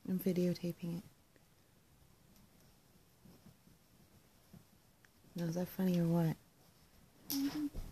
I'm videotaping it. Now, is that funny or what?